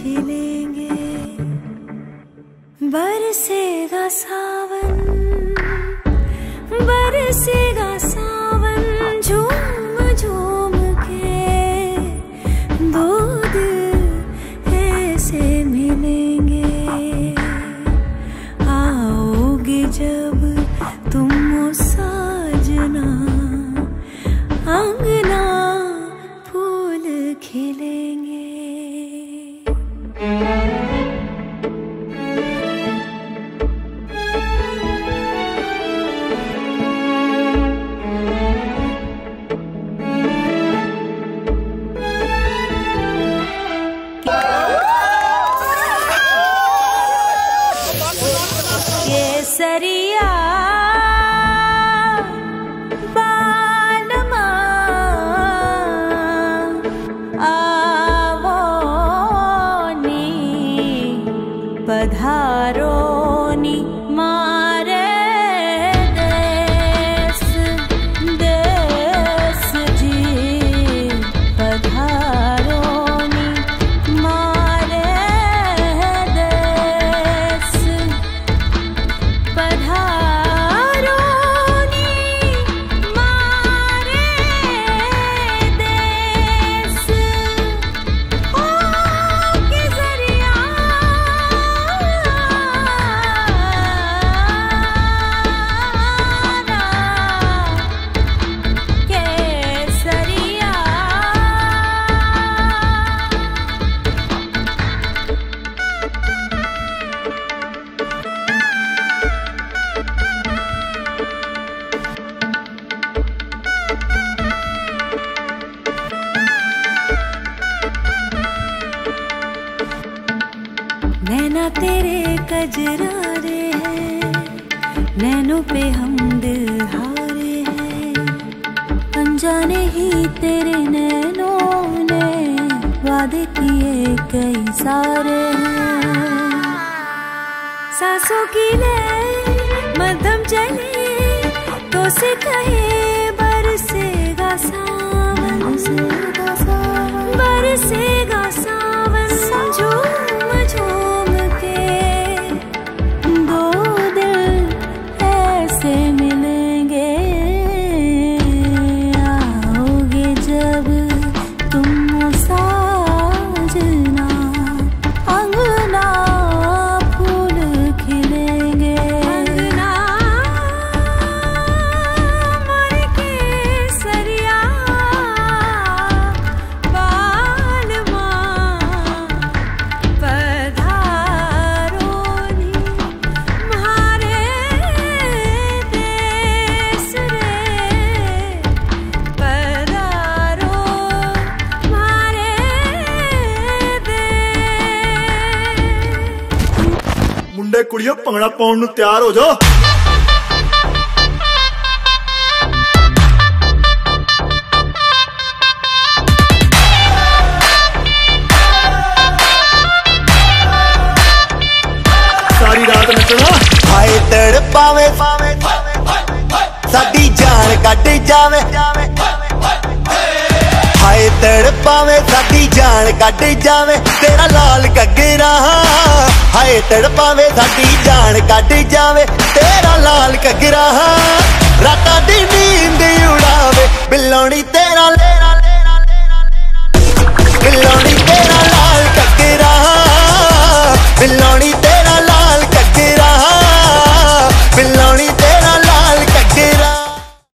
खिलेंगे। बरसेगा सावन, बरसेगा सावन, झूम झूम के दो दिल ऐसे मिलेंगे। आओगे जब तुम ओ साजना, अंगना फूल खिलेंगे। केसरिया बालमा आवो नी, पधारो नी मारे देश देश जी, पधारो नी मारे देश, पधारो नी मारे देश। ओ केसरिया केसरिया। नैना तेरे कजरारे हैं, नैनों पे हम दिल हारे हैं। अनजाने ही तेरे नैनों ने वादे किए कई सारे हैं। सांसों की ले मध्यम चले तो से कहे बरसेगा सावन, बरसेगा सावन, बरसेगा सावन, झूम झूम के दो दिल ऐसे मिलेंगे। आओगे जब तुम साजना, अंगना फूल खिलेंगे। अंगना मोर केसरिया बालमा, पधारो नी म्हारे देश रे, पधारो म्हारे देश। मुंडे कुड़ियों भंगड़ा पाउण नूं तैयार हो जाओ। सारी रात नचना। हाय तड़पावे साडी जान कट जावे, हाय तड़पावे साडी जान कट जावे, तेरा लाल घग्गरा। हाय तड़पावे साडी जान कट जावे, तेरा लाल घग्गरा। रातां दी नींद उड़ावे बिल्लोनी ते